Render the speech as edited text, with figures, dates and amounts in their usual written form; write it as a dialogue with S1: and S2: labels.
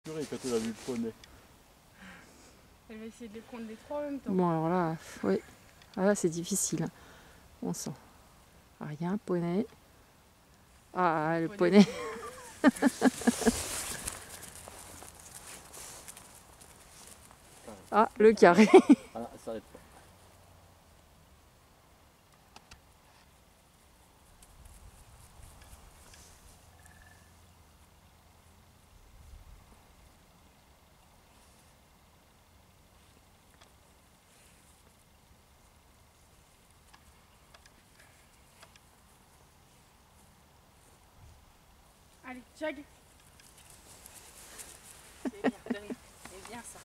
S1: Purée, quand elle a vu le poney.
S2: Elle va essayer de les prendre les trois en même temps.
S3: Bon, alors là, oui. Ah, là, c'est difficile. On sent. Rien, poney. Ah, le poney. Ah, le carré.
S1: Ah, elle s'arrête pas.
S2: Allez, jag. C'est bien, c'est bien ça.